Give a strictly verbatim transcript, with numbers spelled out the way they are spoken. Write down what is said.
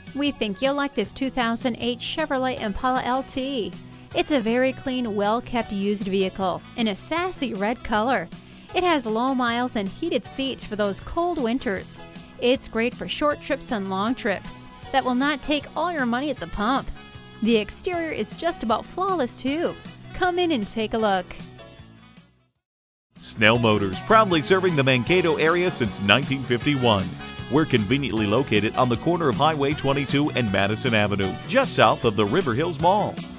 We think you'll like this two thousand eight Chevrolet Impala L T. It's a very clean, well-kept used vehicle in a sassy red color. It has low miles and heated seats for those cold winters. It's great for short trips and long trips that will not take all your money at the pump. The exterior is just about flawless too. Come in and take a look. Snell Motors, proudly serving the Mankato area since nineteen fifty-one. We're conveniently located on the corner of Highway twenty-two and Madison Avenue, just south of the River Hills Mall.